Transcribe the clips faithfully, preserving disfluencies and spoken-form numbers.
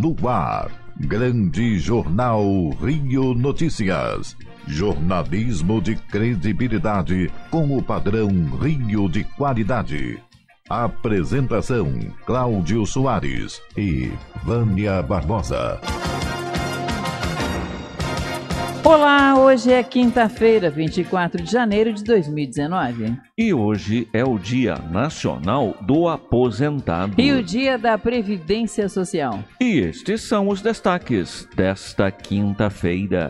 No ar, Grande Jornal Rio Notícias. Jornalismo de credibilidade com o padrão Rio de qualidade. Apresentação: Cláudio Soares e Vânia Barbosa. Olá, hoje é quinta-feira, vinte e quatro de janeiro de dois mil e dezenove. E hoje é o Dia Nacional do Aposentado. E o Dia da Previdência Social. E estes são os destaques desta quinta-feira.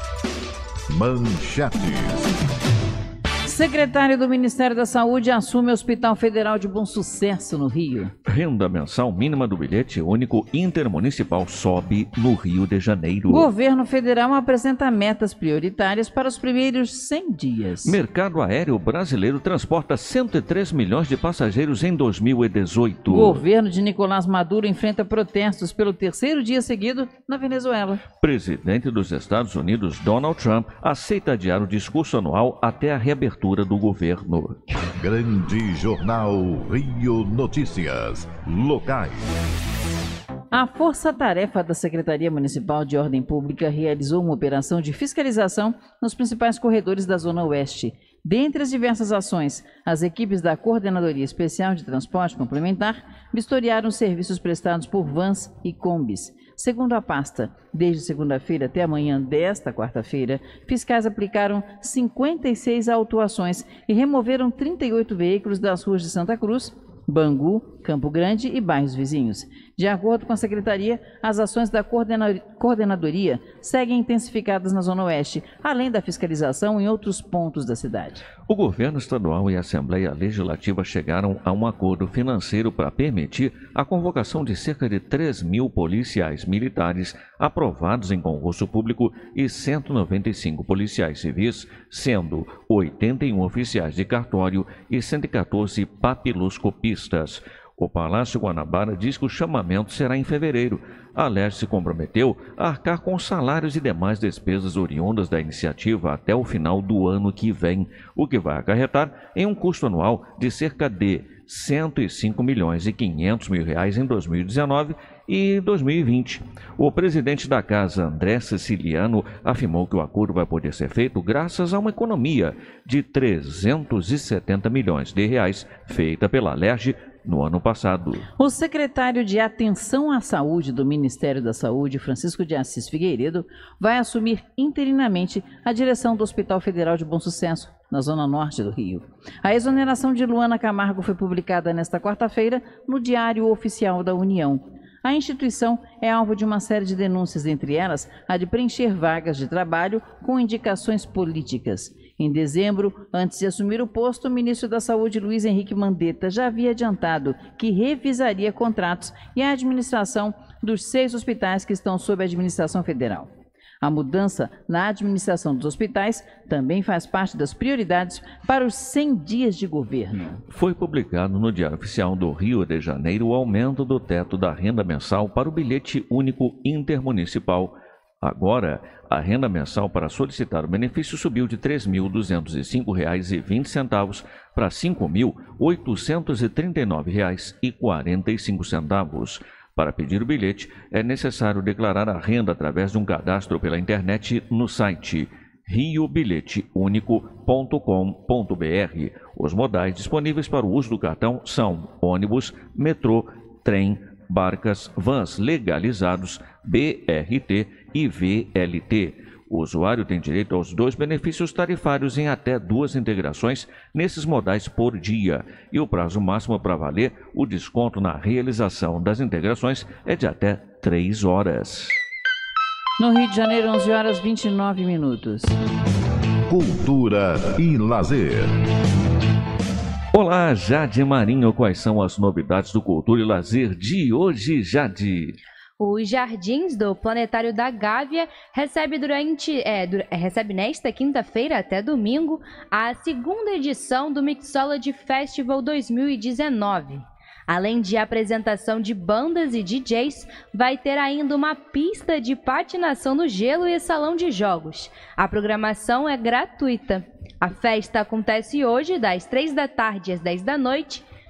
Manchetes. Secretário do Ministério da Saúde assume o Hospital Federal de Bom Sucesso, no Rio. Renda mensal mínima do bilhete único intermunicipal sobe no Rio de Janeiro. Governo federal apresenta metas prioritárias para os primeiros cem dias. Mercado aéreo brasileiro transporta cento e três milhões de passageiros em dois mil e dezoito. Governo de Nicolás Maduro enfrenta protestos pelo terceiro dia seguido na Venezuela. Presidente dos Estados Unidos, Donald Trump, aceita adiar o discurso anual até a reabertura do governo. Grande Jornal Rio Notícias. Locais. A Força-Tarefa da Secretaria Municipal de Ordem Pública realizou uma operação de fiscalização nos principais corredores da Zona Oeste. Dentre as diversas ações, as equipes da Coordenadoria Especial de Transporte Complementar vistoriaram os serviços prestados por vans e combis. Segundo a pasta, desde segunda-feira até amanhã desta quarta-feira, fiscais aplicaram cinquenta e seis autuações e removeram trinta e oito veículos das ruas de Santa Cruz, Bangu, Campo Grande e bairros vizinhos. De acordo com a Secretaria, as ações da Coordenadoria seguem intensificadas na Zona Oeste, além da fiscalização em outros pontos da cidade. O governo estadual e a Assembleia Legislativa chegaram a um acordo financeiro para permitir a convocação de cerca de três mil policiais militares aprovados em concurso público e cento e noventa e cinco policiais civis, sendo oitenta e um oficiais de cartório e cento e quatorze papiloscopistas. O Palácio Guanabara diz que o chamamento será em fevereiro. A L E R se comprometeu a arcar com salários e demais despesas oriundas da iniciativa até o final do ano que vem, o que vai acarretar em um custo anual de cerca de cento e cinco milhões e quinhentos mil reais em dois mil e dezenove e dois mil e vinte. O presidente da Casa, André Siciliano, afirmou que o acordo vai poder ser feito graças a uma economia de trezentos e setenta milhões de reais feita pela L E R G no ano passado. O secretário de Atenção à Saúde do Ministério da Saúde, Francisco de Assis Figueiredo, vai assumir interinamente a direção do Hospital Federal de Bom Sucesso, na zona norte do Rio. A exoneração de Luana Camargo foi publicada nesta quarta-feira no Diário Oficial da União. A instituição é alvo de uma série de denúncias, entre elas a de preencher vagas de trabalho com indicações políticas. Em dezembro, antes de assumir o posto, o ministro da Saúde, Luiz Henrique Mandetta, já havia adiantado que revisaria contratos e a administração dos seis hospitais que estão sob a administração federal. A mudança na administração dos hospitais também faz parte das prioridades para os cem dias de governo. Foi publicado no Diário Oficial do Rio de Janeiro o aumento do teto da renda mensal para o bilhete único intermunicipal. Agora, a renda mensal para solicitar o benefício subiu de três mil duzentos e cinco reais e vinte centavos para cinco mil oitocentos e trinta e nove reais e quarenta e cinco centavos. Para pedir o bilhete, é necessário declarar a renda através de um cadastro pela internet no site rio bilhete único ponto com ponto br. Os modais disponíveis para o uso do cartão são ônibus, metrô, trem, barcas, vans legalizados, B R T e V L T. O usuário tem direito aos dois benefícios tarifários em até duas integrações nesses modais por dia. E o prazo máximo para valer o desconto na realização das integrações é de até três horas. No Rio de Janeiro, onze horas e vinte e nove minutos. Cultura e lazer. Olá, Jade Marinho, quais são as novidades do Cultura e Lazer de hoje, Jade? Os Jardins do Planetário da Gávea recebe, durante, é, recebe nesta quinta-feira até domingo a segunda edição do Mixology Festival dois mil e dezenove. Além de apresentação de bandas e D Js, vai ter ainda uma pista de patinação no gelo e salão de jogos. A programação é gratuita. A festa acontece hoje, das três da tarde às dez da noite,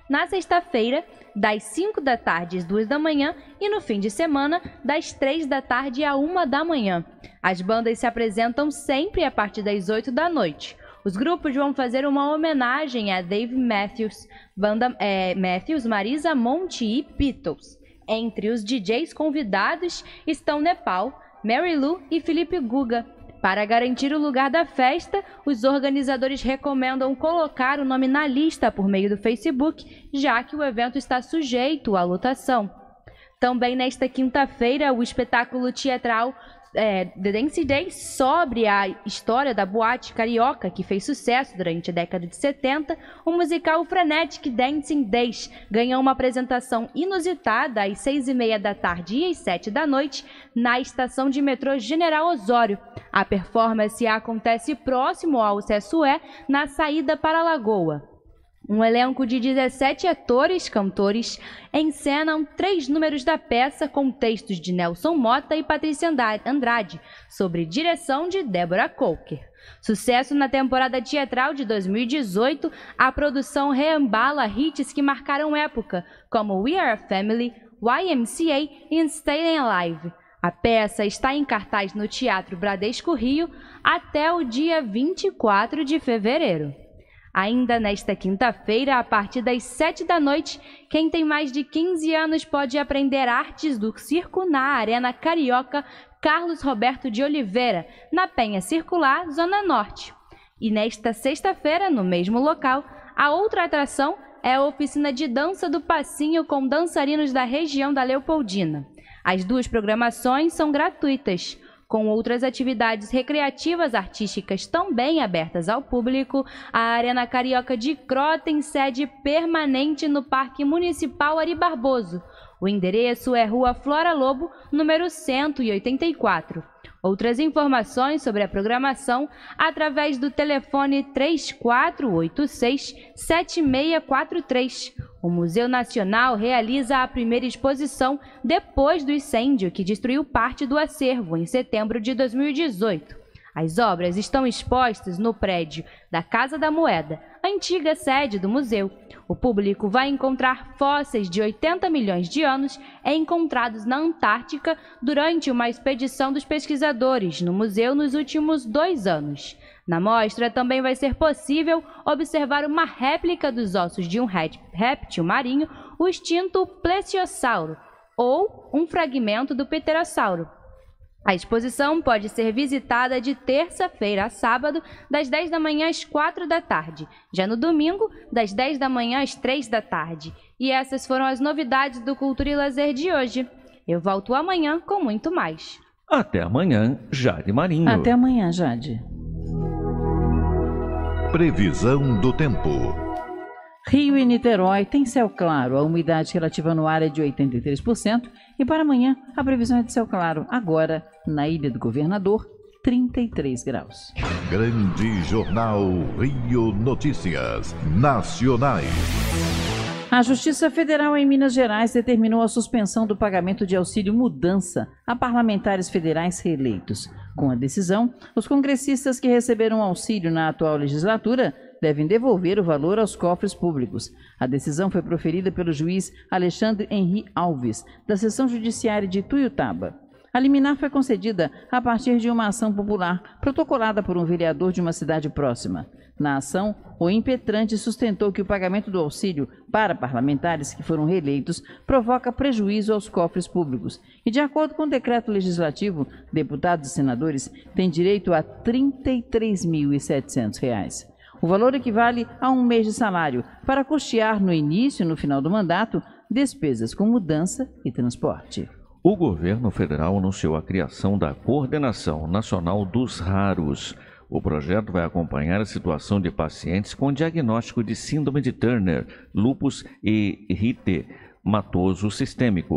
na sexta-feira, das cinco da tarde às duas da manhã e no fim de semana, das três da tarde à uma da manhã. As bandas se apresentam sempre a partir das oito da noite. Os grupos vão fazer uma homenagem a Dave Matthews, banda, é, Matthews, Marisa Monte e Beatles. Entre os D Js convidados estão Nepal, Mary Lou e Felipe Guga. Para garantir o lugar da festa, os organizadores recomendam colocar o nome na lista por meio do Facebook, já que o evento está sujeito à lotação. Também nesta quinta-feira, o espetáculo teatral é, The Dance Day, sobre a história da boate carioca que fez sucesso durante a década de setenta, o musical Frenetic Dancing Days ganhou uma apresentação inusitada às seis e meia da tarde e às sete da noite na estação de metrô General Osório. A performance acontece próximo ao Sessué, na saída para a Lagoa. Um elenco de dezessete atores, cantores, encenam três números da peça com textos de Nelson Mota e Patrícia Andrade, sobre direção de Débora Coker. Sucesso na temporada teatral de dois mil e dezoito, a produção reembala hits que marcaram época, como We Are a Family, Y M C A e Staying Alive. A peça está em cartaz no Teatro Bradesco Rio até o dia vinte e quatro de fevereiro. Ainda nesta quinta-feira, a partir das sete da noite, quem tem mais de quinze anos pode aprender artes do circo na Arena Carioca Carlos Roberto de Oliveira, na Penha Circular, Zona Norte. E nesta sexta-feira, no mesmo local, a outra atração é a oficina de dança do passinho com dançarinos da região da Leopoldina. As duas programações são gratuitas, com outras atividades recreativas artísticas também abertas ao público. A Arena Carioca de Crota tem sede permanente no Parque Municipal Ari Barboso. O endereço é Rua Flora Lobo, número cento e oitenta e quatro. Outras informações sobre a programação através do telefone três quatro oito seis, sete seis quatro três. O Museu Nacional realiza a primeira exposição depois do incêndio que destruiu parte do acervo em setembro de dois mil e dezoito. As obras estão expostas no prédio da Casa da Moeda, antiga sede do museu. O público vai encontrar fósseis de oitenta milhões de anos encontrados na Antártica durante uma expedição dos pesquisadores no museu nos últimos dois anos. Na mostra também vai ser possível observar uma réplica dos ossos de um réptil marinho, o extinto plesiosauro, ou um fragmento do pterossauro. A exposição pode ser visitada de terça-feira a sábado, das dez da manhã às quatro da tarde. Já no domingo, das dez da manhã às três da tarde. E essas foram as novidades do Cultura e Lazer de hoje. Eu volto amanhã com muito mais. Até amanhã, Jade Marinho. Até amanhã, Jade. Previsão do tempo. Rio e Niterói tem céu claro, a umidade relativa no ar é de oitenta e três por cento e para amanhã a previsão é de céu claro. Agora, na Ilha do Governador, trinta e três graus. Grande Jornal Rio Notícias Nacionais. A Justiça Federal em Minas Gerais determinou a suspensão do pagamento de auxílio mudança a parlamentares federais reeleitos. Com a decisão, os congressistas que receberam auxílio na atual legislatura devem devolver o valor aos cofres públicos. A decisão foi proferida pelo juiz Alexandre Henri Alves, da Seção Judiciária de Tuiutaba. A liminar foi concedida a partir de uma ação popular protocolada por um vereador de uma cidade próxima. Na ação, o impetrante sustentou que o pagamento do auxílio para parlamentares que foram reeleitos provoca prejuízo aos cofres públicos e, de acordo com o decreto legislativo, deputados e senadores têm direito a trinta e três mil e setecentos reais. O valor equivale a um mês de salário para custear no início e no final do mandato despesas com mudança e transporte. O governo federal anunciou a criação da Coordenação Nacional dos Raros. O projeto vai acompanhar a situação de pacientes com diagnóstico de síndrome de Turner, lúpus e eritematoso sistêmico e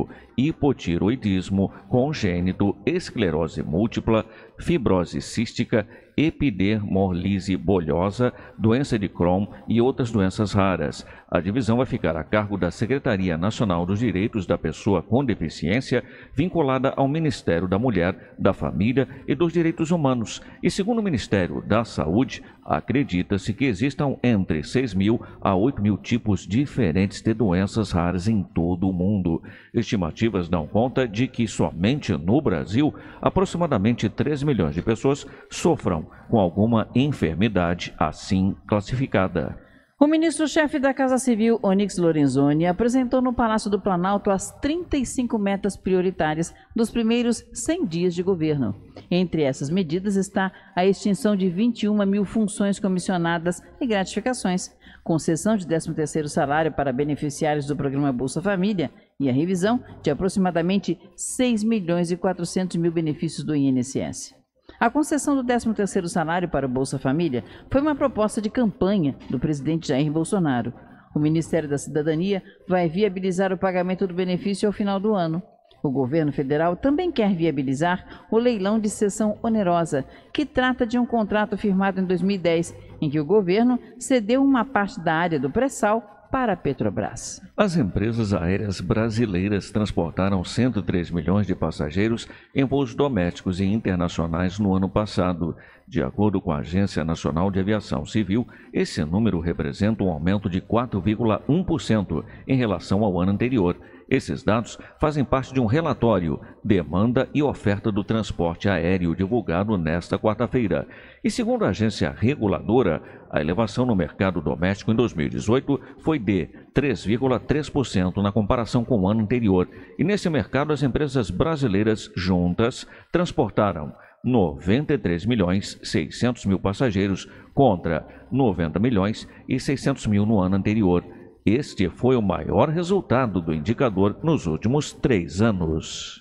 hipotiroidismo congênito, esclerose múltipla, fibrose cística, epidermolise bolhosa, doença de Crohn e outras doenças raras. A divisão vai ficar a cargo da Secretaria Nacional dos Direitos da Pessoa com Deficiência, vinculada ao Ministério da Mulher, da Família e dos Direitos Humanos. E segundo o Ministério da Saúde, acredita-se que existam entre seis mil a oito mil tipos diferentes de doenças raras em todo o mundo. Estimativas dão conta de que somente no Brasil, aproximadamente três milhões de pessoas sofram com alguma enfermidade assim classificada. O ministro-chefe da Casa Civil, Onyx Lorenzoni, apresentou no Palácio do Planalto as trinta e cinco metas prioritárias dos primeiros cem dias de governo. Entre essas medidas está a extinção de vinte e uma mil funções comissionadas e gratificações, concessão de décimo terceiro salário para beneficiários do programa Bolsa Família e a revisão de aproximadamente seis milhões e quatrocentos mil benefícios do I N S S. A concessão do décimo terceiro salário para o Bolsa Família foi uma proposta de campanha do presidente Jair Bolsonaro. O Ministério da Cidadania vai viabilizar o pagamento do benefício ao final do ano. O governo federal também quer viabilizar o leilão de cessão onerosa, que trata de um contrato firmado em dois mil e dez, em que o governo cedeu uma parte da área do pré-sal para a Petrobras. As empresas aéreas brasileiras transportaram cento e três milhões de passageiros em voos domésticos e internacionais no ano passado. De acordo com a Agência Nacional de Aviação Civil, esse número representa um aumento de quatro vírgula um por cento em relação ao ano anterior. Esses dados fazem parte de um relatório Demanda e Oferta do Transporte Aéreo divulgado nesta quarta-feira. E segundo a agência reguladora, a elevação no mercado doméstico em dois mil e dezoito foi de três vírgula três por cento na comparação com o ano anterior. E nesse mercado, as empresas brasileiras juntas transportaram noventa e três milhões e seiscentos mil passageiros contra noventa milhões e seiscentos mil no ano anterior. Este foi o maior resultado do indicador nos últimos três anos.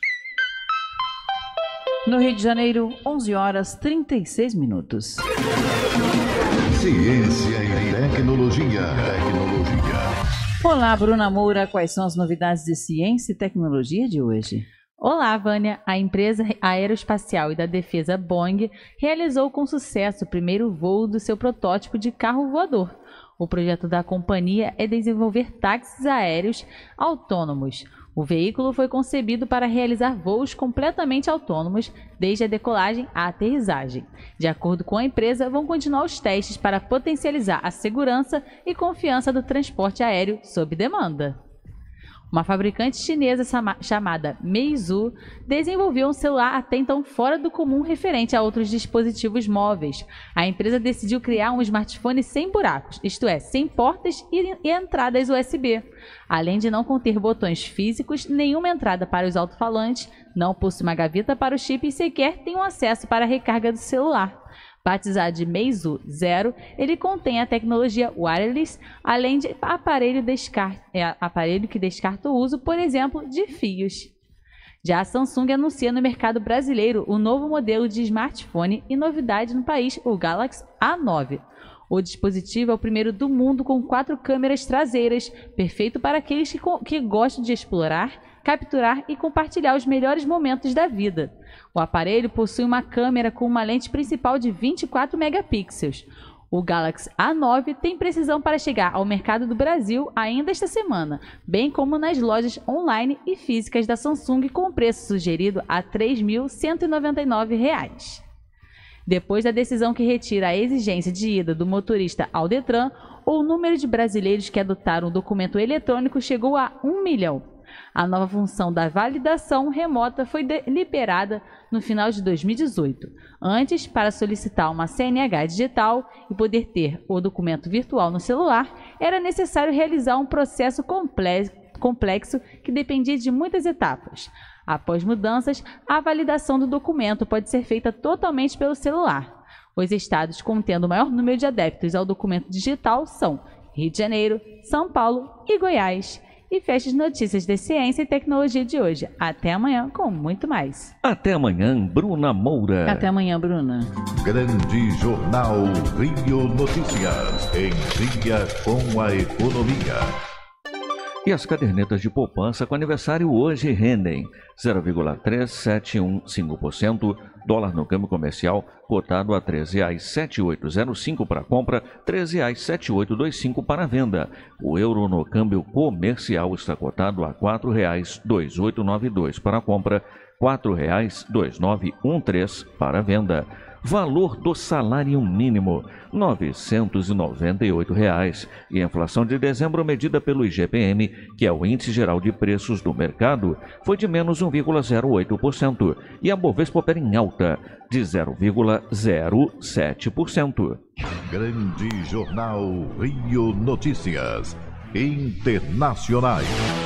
No Rio de Janeiro, onze horas e trinta e seis minutos. Ciência e tecnologia. Tecnologia. Olá, Bruna Moura. Quais são as novidades de ciência e tecnologia de hoje? Olá, Vânia. A empresa aeroespacial e da defesa Boeing realizou com sucesso o primeiro voo do seu protótipo de carro voador. O projeto da companhia é desenvolver táxis aéreos autônomos. O veículo foi concebido para realizar voos completamente autônomos, desde a decolagem à aterrissagem. De acordo com a empresa, vão continuar os testes para potencializar a segurança e confiança do transporte aéreo sob demanda. Uma fabricante chinesa chamada Meizu desenvolveu um celular até então fora do comum referente a outros dispositivos móveis. A empresa decidiu criar um smartphone sem buracos, isto é, sem portas e entradas U S B. Além de não conter botões físicos, nenhuma entrada para os alto-falantes, não possui uma gaveta para o chip e sequer tem um acesso para a recarga do celular. Batizado de Meizu Zero, ele contém a tecnologia wireless, além de aparelho, descar... é, aparelho que descarta o uso, por exemplo, de fios. Já a Samsung anuncia no mercado brasileiro o novo modelo de smartphone e novidade no país, o Galaxy A nove. O dispositivo é o primeiro do mundo com quatro câmeras traseiras, perfeito para aqueles que, que gostam de explorar, capturar e compartilhar os melhores momentos da vida. O aparelho possui uma câmera com uma lente principal de vinte e quatro megapixels. O Galaxy A nove tem precisão para chegar ao mercado do Brasil ainda esta semana, bem como nas lojas online e físicas da Samsung com preço sugerido a três mil cento e noventa e nove reais. Depois da decisão que retira a exigência de ida do motorista ao Detran, o número de brasileiros que adotaram o documento eletrônico chegou a um milhão. A nova função da validação remota foi liberada no final de dois mil e dezoito. Antes, para solicitar uma C N H digital e poder ter o documento virtual no celular, era necessário realizar um processo complexo que dependia de muitas etapas. Após mudanças, a validação do documento pode ser feita totalmente pelo celular. Os estados contendo o maior número de adeptos ao documento digital são Rio de Janeiro, São Paulo e Goiás. E fecha as notícias de ciência e tecnologia de hoje. Até amanhã com muito mais. Até amanhã, Bruna Moura. Até amanhã, Bruna. Grande Jornal Rio Notícias. Em dia com a economia. E as cadernetas de poupança com aniversário hoje rendem zero vírgula três sete um cinco por cento, dólar no câmbio comercial cotado a treze reais e setenta e oito centavos cinco para compra, treze reais e setenta e oito vinte e cinco para venda. O euro no câmbio comercial está cotado a quatro reais e vinte e oito noventa e dois para compra, quatro reais e vinte e nove noventa e três para venda. Valor do salário mínimo, novecentos e noventa e oito reais. E a inflação de dezembro medida pelo I G P M, que é o Índice Geral de Preços do Mercado, foi de menos um vírgula zero oito por cento. E a Bovespa opera em alta, de zero vírgula zero sete por cento. Grande Jornal Rio Notícias Internacionais.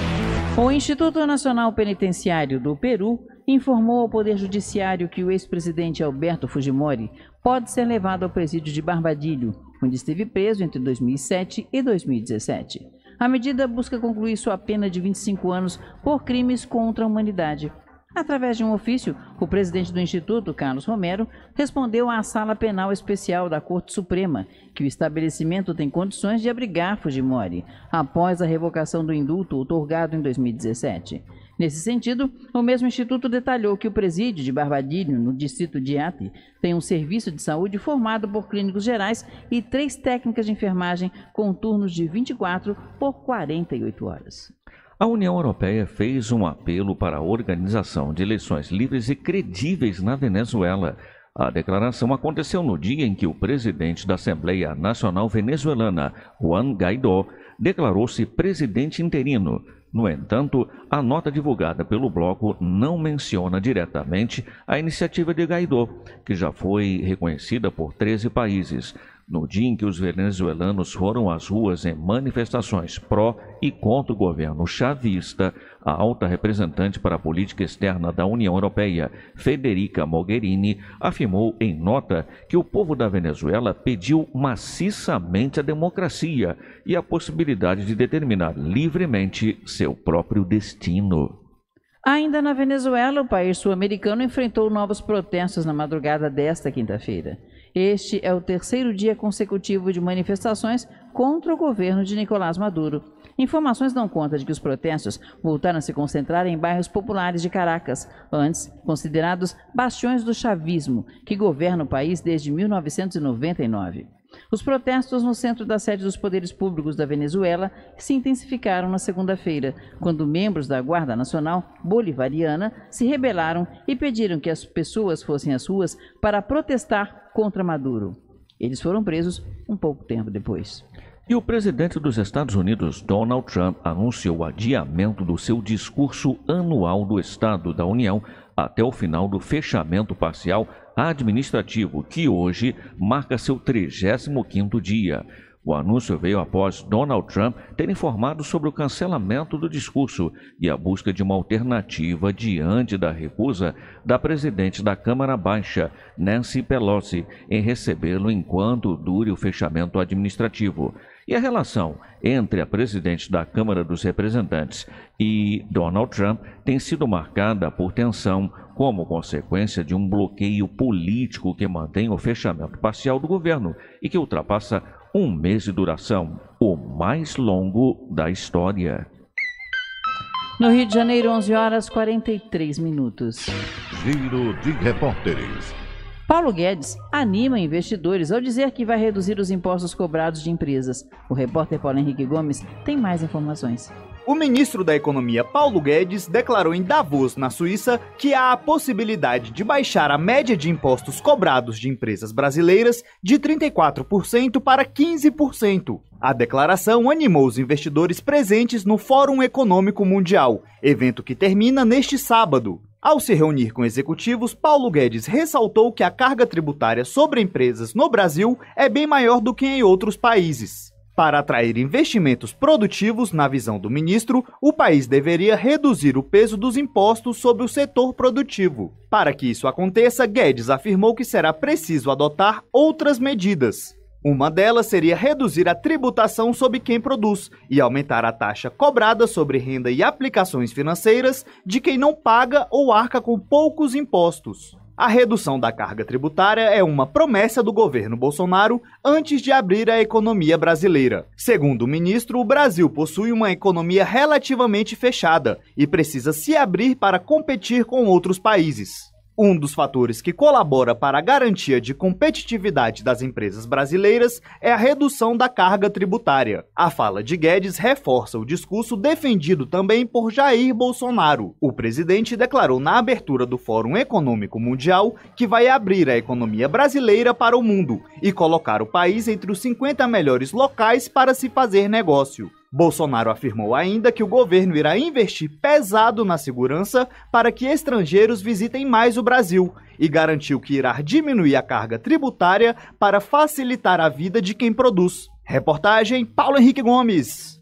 O Instituto Nacional Penitenciário do Peru informou ao Poder Judiciário que o ex-presidente Alberto Fujimori pode ser levado ao presídio de Barbadillo, onde esteve preso entre dois mil e sete e dois mil e dezessete. A medida busca concluir sua pena de vinte e cinco anos por crimes contra a humanidade. Através de um ofício, o presidente do Instituto, Carlos Romero, respondeu à Sala Penal Especial da Corte Suprema que o estabelecimento tem condições de abrigar Fujimori, após a revocação do indulto outorgado em dois mil e dezessete. Nesse sentido, o mesmo instituto detalhou que o presídio de Barbadillo, no distrito de Ati, tem um serviço de saúde formado por clínicos gerais e três técnicas de enfermagem com turnos de vinte e quatro por quarenta e oito horas. A União Europeia fez um apelo para a organização de eleições livres e credíveis na Venezuela. A declaração aconteceu no dia em que o presidente da Assembleia Nacional Venezuelana, Juan Guaidó, declarou-se presidente interino. No entanto, a nota divulgada pelo bloco não menciona diretamente a iniciativa de Guaidó, que já foi reconhecida por treze países. No dia em que os venezuelanos foram às ruas em manifestações pró e contra o governo chavista, a alta representante para a política externa da União Europeia, Federica Mogherini, afirmou em nota que o povo da Venezuela pediu maciçamente a democracia e a possibilidade de determinar livremente seu próprio destino. Ainda na Venezuela, o país sul-americano enfrentou novos protestos na madrugada desta quinta-feira. Este é o terceiro dia consecutivo de manifestações contra o governo de Nicolás Maduro. Informações dão conta de que os protestos voltaram a se concentrar em bairros populares de Caracas, antes considerados bastiões do chavismo, que governa o país desde mil novecentos e noventa e nove. Os protestos no centro da sede dos poderes públicos da Venezuela se intensificaram na segunda-feira, quando membros da Guarda Nacional Bolivariana se rebelaram e pediram que as pessoas fossem às ruas para protestar contra Maduro. Eles foram presos um pouco tempo depois. E o presidente dos Estados Unidos, Donald Trump, anunciou o adiamento do seu discurso anual do Estado da União até o final do fechamento parcial administrativo, que hoje marca seu trigésimo quinto dia. O anúncio veio após Donald Trump ter informado sobre o cancelamento do discurso e a busca de uma alternativa diante da recusa da presidente da Câmara Baixa, Nancy Pelosi, em recebê-lo enquanto dure o fechamento administrativo. E a relação entre a presidente da Câmara dos Representantes e Donald Trump tem sido marcada por tensão como consequência de um bloqueio político que mantém o fechamento parcial do governo e que ultrapassa um mês de duração, o mais longo da história. No Rio de Janeiro, onze horas e quarenta e três minutos. Giro de repórteres. Paulo Guedes anima investidores ao dizer que vai reduzir os impostos cobrados de empresas. O repórter Paulo Henrique Gomes tem mais informações. O ministro da Economia, Paulo Guedes, declarou em Davos, na Suíça, que há a possibilidade de baixar a média de impostos cobrados de empresas brasileiras de trinta e quatro por cento para quinze por cento. A declaração animou os investidores presentes no Fórum Econômico Mundial, evento que termina neste sábado. Ao se reunir com executivos, Paulo Guedes ressaltou que a carga tributária sobre empresas no Brasil é bem maior do que em outros países. Para atrair investimentos produtivos, na visão do ministro, o país deveria reduzir o peso dos impostos sobre o setor produtivo. Para que isso aconteça, Guedes afirmou que será preciso adotar outras medidas. Uma delas seria reduzir a tributação sobre quem produz e aumentar a taxa cobrada sobre renda e aplicações financeiras de quem não paga ou arca com poucos impostos. A redução da carga tributária é uma promessa do governo Bolsonaro antes de abrir a economia brasileira. Segundo o ministro, o Brasil possui uma economia relativamente fechada e precisa se abrir para competir com outros países. Um dos fatores que colabora para a garantia de competitividade das empresas brasileiras é a redução da carga tributária. A fala de Guedes reforça o discurso defendido também por Jair Bolsonaro. O presidente declarou na abertura do Fórum Econômico Mundial que vai abrir a economia brasileira para o mundo e colocar o país entre os cinquenta melhores locais para se fazer negócio. Bolsonaro afirmou ainda que o governo irá investir pesado na segurança para que estrangeiros visitem mais o Brasil e garantiu que irá diminuir a carga tributária para facilitar a vida de quem produz. Reportagem Paulo Henrique Gomes.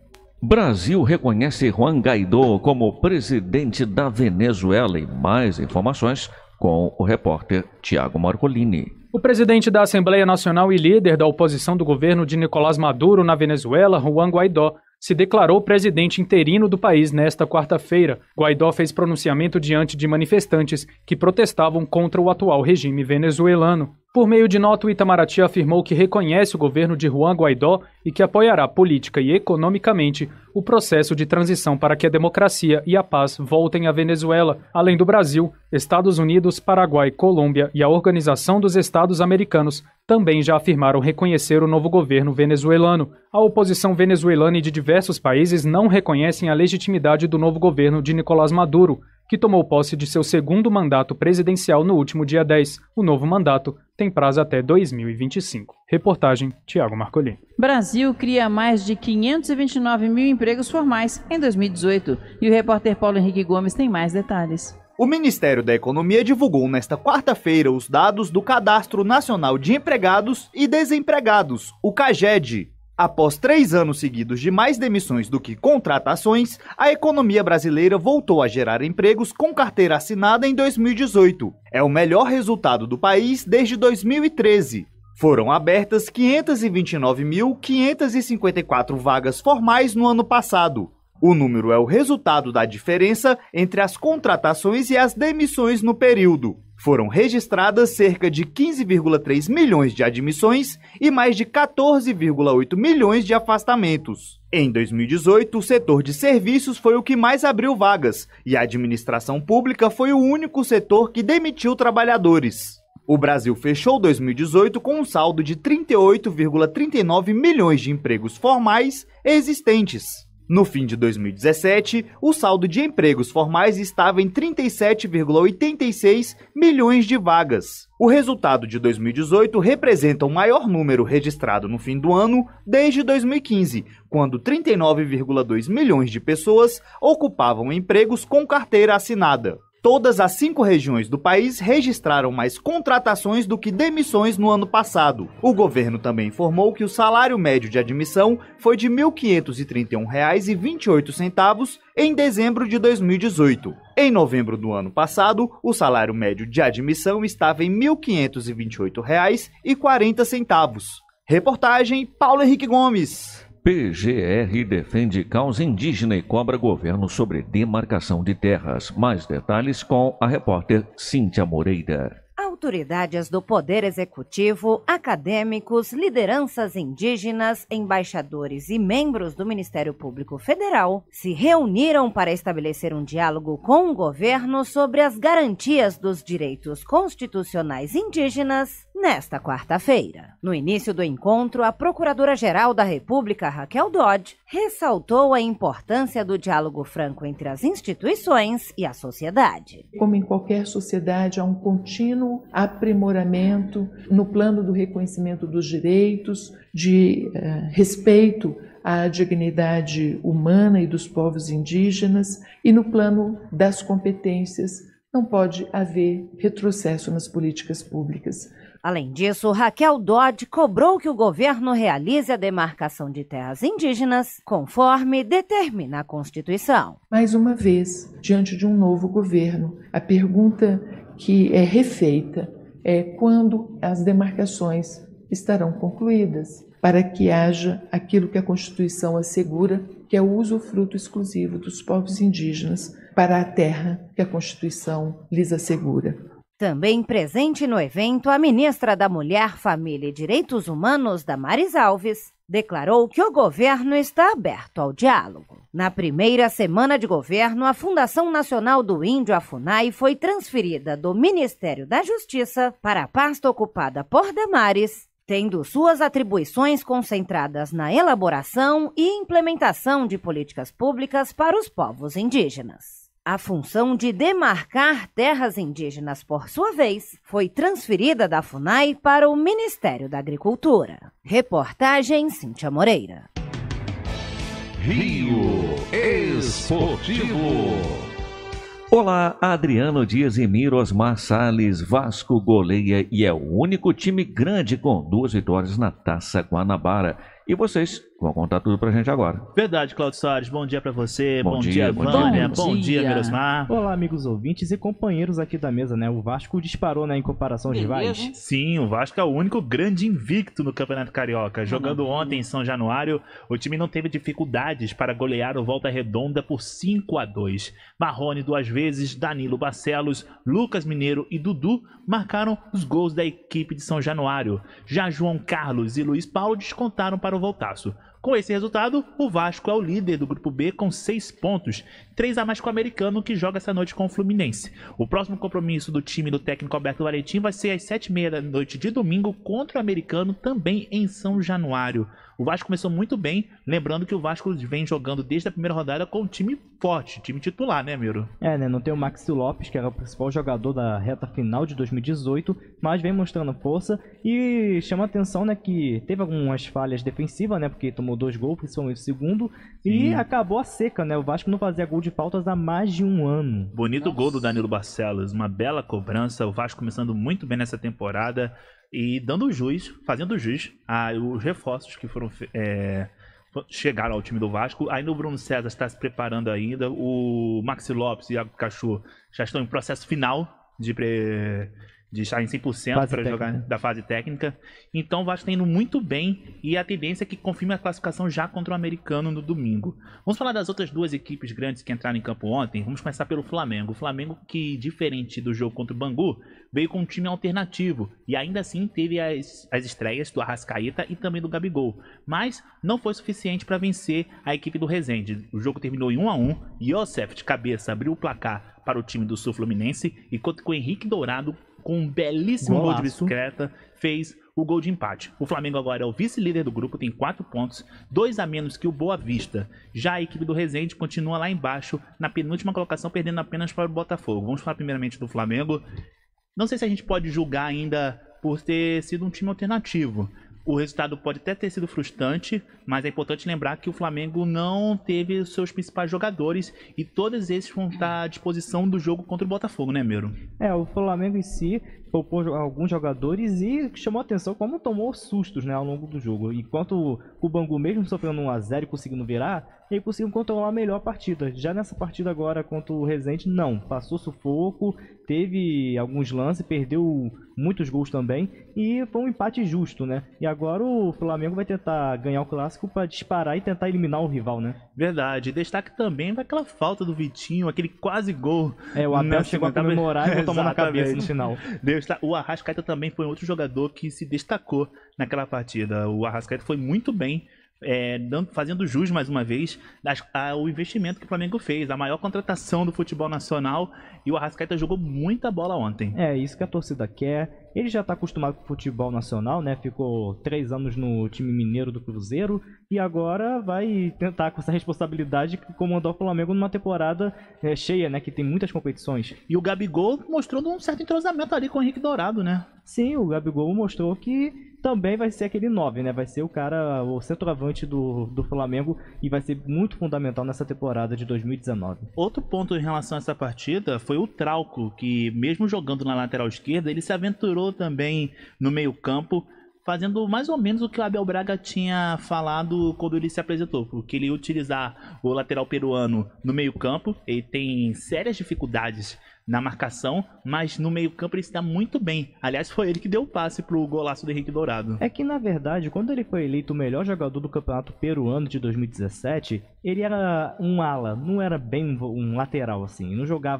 Brasil reconhece Juan Guaidó como presidente da Venezuela e mais informações com o repórter Tiago Marcolini. O presidente da Assembleia Nacional e líder da oposição do governo de Nicolás Maduro na Venezuela, Juan Guaidó, se declarou presidente interino do país nesta quarta-feira. Guaidó fez pronunciamento diante de manifestantes que protestavam contra o atual regime venezuelano. Por meio de nota, o Itamaraty afirmou que reconhece o governo de Juan Guaidó e que apoiará política e economicamente o processo de transição para que a democracia e a paz voltem à Venezuela. Além do Brasil, Estados Unidos, Paraguai, Colômbia e a Organização dos Estados Americanos também já afirmaram reconhecer o novo governo venezuelano. A oposição venezuelana e de diversos países não reconhecem a legitimidade do novo governo de Nicolás Maduro, que tomou posse de seu segundo mandato presidencial no último dia dez. O novo mandato tem prazo até dois mil e vinte e cinco. Reportagem Tiago Marcolini. Brasil cria mais de quinhentos e vinte e nove mil empregos formais em dois mil e dezoito. E o repórter Paulo Henrique Gomes tem mais detalhes. O Ministério da Economia divulgou nesta quarta-feira os dados do Cadastro Nacional de Empregados e Desempregados, o CAGED. Após três anos seguidos de mais demissões do que contratações, a economia brasileira voltou a gerar empregos com carteira assinada em dois mil e dezoito. É o melhor resultado do país desde dois mil e treze. Foram abertas quinhentas e vinte e nove mil, quinhentas e cinquenta e quatro vagas formais no ano passado. O número é o resultado da diferença entre as contratações e as demissões no período. Foram registradas cerca de quinze vírgula três milhões de admissões e mais de quatorze vírgula oito milhões de afastamentos. Em dois mil e dezoito, o setor de serviços foi o que mais abriu vagas e a administração pública foi o único setor que demitiu trabalhadores. O Brasil fechou dois mil e dezoito com um saldo de trinta e oito vírgula trinta e nove milhões de empregos formais existentes. No fim de dois mil e dezessete, o saldo de empregos formais estava em trinta e sete vírgula oitenta e seis milhões de vagas. O resultado de dois mil e dezoito representa o maior número registrado no fim do ano desde dois mil e quinze, quando trinta e nove vírgula dois milhões de pessoas ocupavam empregos com carteira assinada. Todas as cinco regiões do país registraram mais contratações do que demissões no ano passado. O governo também informou que o salário médio de admissão foi de mil quinhentos e trinta e um reais e vinte e oito centavos em dezembro de dois mil e dezoito. Em novembro do ano passado, o salário médio de admissão estava em mil quinhentos e vinte e oito reais e quarenta centavos. Reportagem Paulo Henrique Gomes. P G R defende causa indígena e cobra governo sobre demarcação de terras. Mais detalhes com a repórter Cíntia Moreira. Autoridades do Poder Executivo, acadêmicos, lideranças indígenas, embaixadores e membros do Ministério Público Federal se reuniram para estabelecer um diálogo com o governo sobre as garantias dos direitos constitucionais indígenas nesta quarta-feira. No início do encontro, a Procuradora-Geral da República, Raquel Dodge, ressaltou a importância do diálogo franco entre as instituições e a sociedade. Como em qualquer sociedade, há um contínuo aprimoramento no plano do reconhecimento dos direitos, de eh, respeito à dignidade humana e dos povos indígenas, e no plano das competências. Não pode haver retrocesso nas políticas públicas. Além disso, Raquel Dodge cobrou que o governo realize a demarcação de terras indígenas conforme determina a Constituição. Mais uma vez, diante de um novo governo, a pergunta que é refeita é quando as demarcações estarão concluídas, para que haja aquilo que a Constituição assegura, que é o usufruto exclusivo dos povos indígenas para a terra que a Constituição lhes assegura. Também presente no evento, a ministra da Mulher, Família e Direitos Humanos, Damares Alves, declarou que o governo está aberto ao diálogo. Na primeira semana de governo, a Fundação Nacional do Índio, a FUNAI, foi transferida do Ministério da Justiça para a pasta ocupada por Damares, tendo suas atribuições concentradas na elaboração e implementação de políticas públicas para os povos indígenas. A função de demarcar terras indígenas, por sua vez, foi transferida da FUNAI para o Ministério da Agricultura. Reportagem Cíntia Moreira. Rio Esportivo. Olá, Adriano Dias e Miro Osmar Salles. Vasco goleia e é o único time grande com duas vitórias na Taça Guanabara. E vocês vão contar tudo pra gente agora. Verdade, Claudio Soares. Bom dia pra você. Bom, bom dia, dia, bom Vânia. dia. Bom dia, Mirosmar. Olá, amigos ouvintes e companheiros aqui da mesa, né? O Vasco disparou, né, em comparação aos rivais. Sim, o Vasco é o único grande invicto no Campeonato Carioca. Jogando ontem em São Januário, o time não teve dificuldades para golear o Volta Redonda por cinco a dois. Marrone duas vezes, Danilo Barcelos, Lucas Mineiro e Dudu marcaram os gols da equipe de São Januário. Já João Carlos e Luiz Paulo descontaram para o Voltaço. Com esse resultado, o Vasco é o líder do Grupo B com seis pontos, três a mais que o Americano, que joga essa noite com o Fluminense. O próximo compromisso do time do técnico Alberto Valentim vai ser às sete e meia da noite de domingo contra o Americano, também em São Januário. O Vasco começou muito bem, lembrando que o Vasco vem jogando desde a primeira rodada com um time forte, time titular, né, Miro? É, né, não tem o Maxi Lopes, que era o principal jogador da reta final de dois mil e dezoito, mas vem mostrando força e chama a atenção, né, que teve algumas falhas defensivas, né, porque tomou dois gols, principalmente o segundo, e Sim. acabou a seca, né, o Vasco não fazia gol de faltas há mais de um ano. Bonito Nossa. Gol do Danilo Barcelos, uma bela cobrança, o Vasco começando muito bem nessa temporada e dando jus, fazendo jus aos reforços que foram é, chegaram ao time do Vasco. Ainda o Bruno César está se preparando ainda, o Maxi Lopes e o Iago Pikachu já estão em processo final de pre... de estar em cem por cento para jogar da fase técnica. Então o Vasco está indo muito bem e a tendência é que confirme a classificação já contra o Americano no domingo. Vamos falar das outras duas equipes grandes que entraram em campo ontem. Vamos começar pelo Flamengo. O Flamengo, que diferente do jogo contra o Bangu, veio com um time alternativo e ainda assim teve as, as estreias do Arrascaeta e também do Gabigol. Mas não foi suficiente para vencer a equipe do Resende. O jogo terminou em um a um. Iosef de cabeça abriu o placar para o time do Sul Fluminense, enquanto que o Henrique Dourado, com um belíssimo Golaço. Gol de bicicleta, fez o gol de empate. O Flamengo agora é o vice-líder do grupo, tem quatro pontos, dois a menos que o Boa Vista. Já a equipe do Resende continua lá embaixo, na penúltima colocação, perdendo apenas para o Botafogo. Vamos falar primeiramente do Flamengo. Não sei se a gente pode julgar ainda por ter sido um time alternativo. O resultado pode até ter sido frustrante, mas é importante lembrar que o Flamengo não teve os seus principais jogadores e todos esses vão estar à disposição do jogo contra o Botafogo, né, Miro? É, o Flamengo em si poupou alguns jogadores e chamou a atenção como tomou sustos, né, ao longo do jogo. Enquanto o Bangu, mesmo sofrendo um a zero e conseguindo virar, ele conseguiu controlar melhor a partida. Já nessa partida agora contra o Resende, não. Passou sufoco, teve alguns lances, perdeu muitos gols também e foi um empate justo, né? E agora o Flamengo vai tentar ganhar o clássico para disparar e tentar eliminar o rival, né? Verdade. Destaque também vai aquela falta do Vitinho, aquele quase gol. É, o Abel chegou a comemorar e tomou na cabeça no final. O Arrascaeta também foi outro jogador que se destacou naquela partida. O Arrascaeta foi muito bem, é, dando, fazendo jus mais uma vez ao investimento que o Flamengo fez, a maior contratação do futebol nacional, e o Arrascaeta jogou muita bola ontem. É, isso que a torcida quer. Ele já está acostumado com o futebol nacional, né? Ficou três anos no time mineiro do Cruzeiro e agora vai tentar com essa responsabilidade que comandou o Flamengo numa temporada é, cheia, né? Que tem muitas competições. E o Gabigol mostrou um certo entrosamento ali com o Henrique Dourado, né? Sim, o Gabigol mostrou que também vai ser aquele nove, né? Vai ser o cara, o centroavante do, do Flamengo e vai ser muito fundamental nessa temporada de dois mil e dezenove. Outro ponto em relação a essa partida foi o Trauco, que mesmo jogando na lateral esquerda, ele se aventurou também no meio campo, fazendo mais ou menos o que o Abel Braga tinha falado quando ele se apresentou, porque ele ia utilizar o lateral peruano no meio campo. Ele tem sérias dificuldades na marcação, mas no meio campo ele está muito bem. Aliás, foi ele que deu o passe pro golaço do Henrique Dourado. É que, na verdade, quando ele foi eleito o melhor jogador do campeonato peruano de dois mil e dezessete, ele era um ala, não era bem um lateral, assim. Não jogava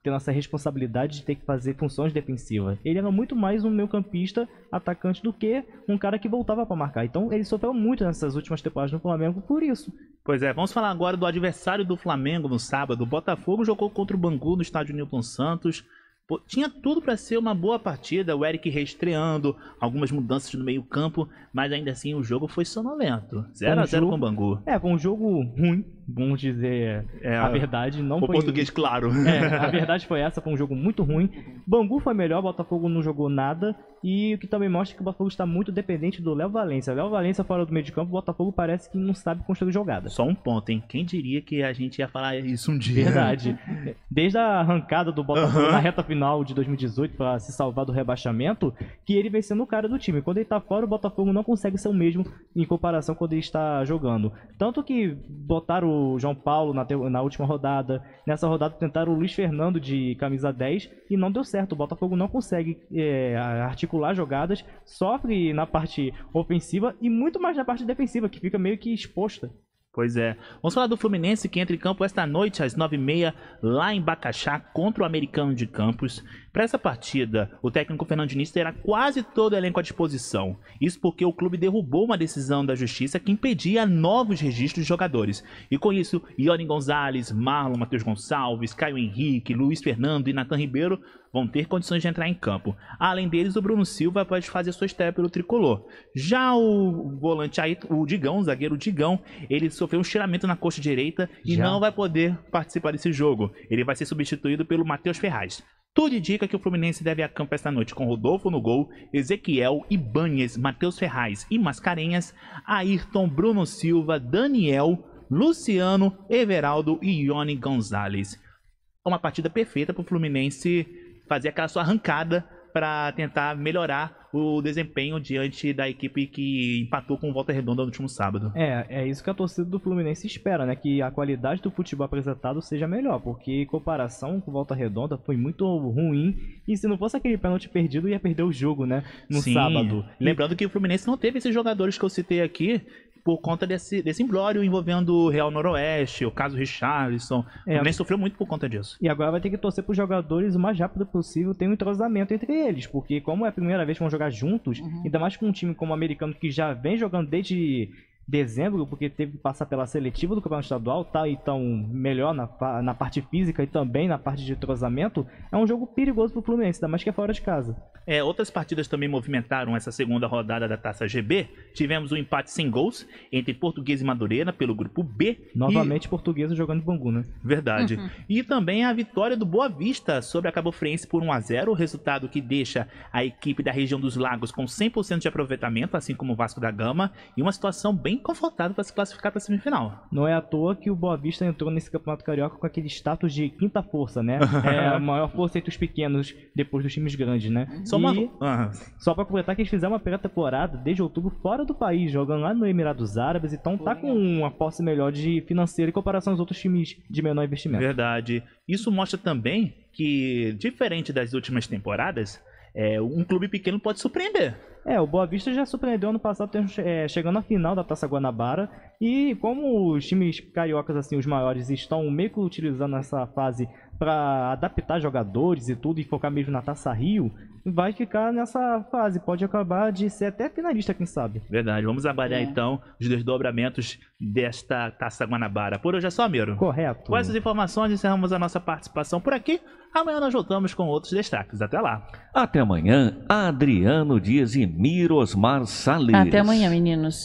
tendo essa responsabilidade de ter que fazer funções defensivas. Ele era muito mais um meio-campista atacante do que um cara que voltava para marcar. Então ele sofreu muito nessas últimas temporadas no Flamengo por isso. Pois é, vamos falar agora do adversário do Flamengo no sábado. O Botafogo jogou contra o Bangu no estádio Newton Santos. Pô, tinha tudo para ser uma boa partida, o Eric reestreando, algumas mudanças no meio campo, mas ainda assim o jogo foi sonolento. zero a zero com o Bangu. É, foi um jogo ruim, vamos dizer é, a verdade. Não o foi... português claro. É, a verdade foi essa, foi um jogo muito ruim. Bangu foi melhor, o Botafogo não jogou nada. E o que também mostra que o Botafogo está muito dependente do Léo Valência. Léo Valência fora do meio de campo, o Botafogo parece que não sabe construir jogada. Só um ponto, hein? Quem diria que a gente ia falar isso um dia? Verdade. Desde a arrancada do Botafogo uhum. na reta final de dois mil e dezoito para se salvar do rebaixamento, que ele vem sendo o cara do time. Quando ele tá fora, o Botafogo não consegue ser o mesmo em comparação quando ele está jogando. Tanto que botaram o João Paulo na, te... na última rodada. Nessa rodada tentaram o Luiz Fernando de camisa dez e não deu certo. O Botafogo não consegue é, articular jogadas, sofre na parte ofensiva e muito mais na parte defensiva, que fica meio que exposta. Pois é. Vamos falar do Fluminense, que entra em campo esta noite às nove e meia lá em Bacaxá contra o Americano de Campos. Para essa partida, o técnico Fernando Diniz terá quase todo o elenco à disposição. Isso porque o clube derrubou uma decisão da justiça que impedia novos registros de jogadores. E com isso, Ione Gonzalez, Marlon, Matheus Gonçalves, Caio Henrique, Luiz Fernando e Nathan Ribeiro vão ter condições de entrar em campo. Além deles, o Bruno Silva pode fazer sua estreia pelo tricolor. Já o volante aí, o Digão, o zagueiro Digão, ele sofreu um estiramento na coxa direita e Já. não vai poder participar desse jogo. Ele vai ser substituído pelo Matheus Ferraz. Tudo indica que o Fluminense deve ir a campo esta noite com Rodolfo no gol, Ezequiel, Ibanez, Matheus Ferraz e Mascarenhas, Ayrton, Bruno Silva, Daniel, Luciano, Everaldo e Ione Gonzalez. É uma partida perfeita para o Fluminense fazer aquela sua arrancada para tentar melhorar o desempenho diante da equipe que empatou com o Volta Redonda no último sábado. É, é isso que a torcida do Fluminense espera, né? Que a qualidade do futebol apresentado seja melhor, porque em comparação com o Volta Redonda foi muito ruim, e se não fosse aquele pênalti perdido, ia perder o jogo, né? No Sim. sábado. Lembrando que o Fluminense não teve esses jogadores que eu citei aqui, por conta desse, desse imbróglio envolvendo o Real Noroeste, o caso Richarlison. É. O Fluminense sofreu muito por conta disso. E agora vai ter que torcer para os jogadores o mais rápido possível ter um entrosamento entre eles, porque como é a primeira vez que vão jogar juntos, uhum. ainda mais com um time como o Americano que já vem jogando desde dezembro, porque teve que passar pela seletiva do campeonato estadual, tá então melhor na, na parte física e também na parte de entrosamento, é um jogo perigoso pro Fluminense, ainda mais que é fora de casa. É, outras partidas também movimentaram essa segunda rodada da Taça G B. Tivemos um empate sem gols entre Portuguesa e Madureira pelo grupo B. Novamente e... Portuguesa jogando de Bangu, né? Verdade. Uhum. E também a vitória do Boa Vista sobre a Cabo Friense por um a zero, resultado que deixa a equipe da região dos Lagos com cem por cento de aproveitamento, assim como o Vasco da Gama, e uma situação bem confortável para se classificar para a semifinal. Não é à toa que o Boa Vista entrou nesse Campeonato Carioca com aquele status de quinta força, né? É a maior força entre os pequenos depois dos times grandes, né? Só, uma... e... uhum. Só para completar que eles fizeram uma pré-temporada desde outubro fora do país, jogando lá no Emirados Árabes, então tá com uma posse melhor de financeira em comparação aos outros times de menor investimento. Verdade. Isso mostra também que, diferente das últimas temporadas, é, um clube pequeno pode surpreender. É, o Boa Vista já surpreendeu ano passado, é, chegando à final da Taça Guanabara. E como os times cariocas, assim, os maiores, estão meio que utilizando essa fase para adaptar jogadores e tudo, e focar mesmo na Taça Rio, vai ficar nessa fase. Pode acabar de ser até finalista, quem sabe. Verdade. Vamos aguardar, é. então, os desdobramentos desta Taça Guanabara. Por hoje é só, Miro. Correto. Com essas informações, encerramos a nossa participação por aqui. Amanhã nós voltamos com outros destaques. Até lá. Até amanhã, Adriano Dias e Miro Osmar Salles. Até amanhã, meninos.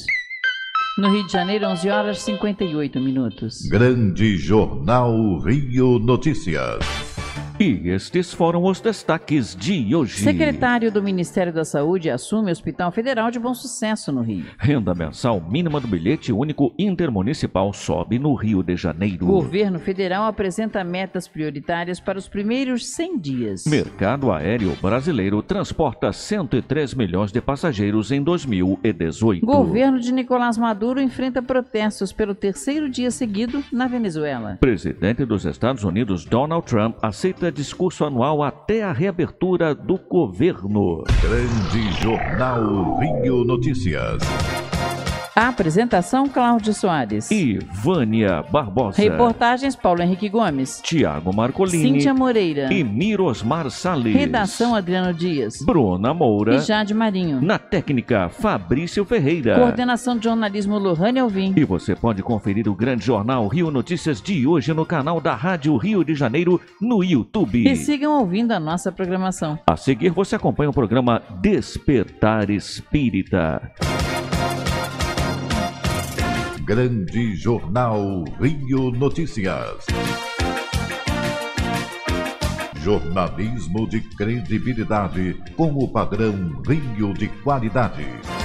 No Rio de Janeiro, onze horas e cinquenta e oito minutos. Grande Jornal Rio Notícias. E estes foram os destaques de hoje. Secretário do Ministério da Saúde assume o Hospital Federal de Bom Sucesso no Rio. Renda mensal mínima do bilhete único intermunicipal sobe no Rio de Janeiro. Governo federal apresenta metas prioritárias para os primeiros cem dias. Mercado aéreo brasileiro transporta cento e três milhões de passageiros em dois mil e dezoito. Governo de Nicolás Maduro enfrenta protestos pelo terceiro dia seguido na Venezuela. Presidente dos Estados Unidos, Donald Trump, aceita discurso anual até a reabertura do governo. Grande Jornal Rio Notícias. Apresentação Cláudio Soares. E Vânia Barbosa. Reportagens Paulo Henrique Gomes. Tiago Marcolini. Cíntia Moreira. E Mirosmar Salles. Redação Adriano Dias. Bruna Moura. E Jade Marinho. Na técnica, Fabrício Ferreira. Coordenação de jornalismo Lohane Alvim. E você pode conferir o grande jornal Rio Notícias de hoje no canal da Rádio Rio de Janeiro no YouTube. E sigam ouvindo a nossa programação. A seguir você acompanha o programa Despertar Espírita. Grande Jornal Rio Notícias. Jornalismo de credibilidade com o padrão Rio de qualidade.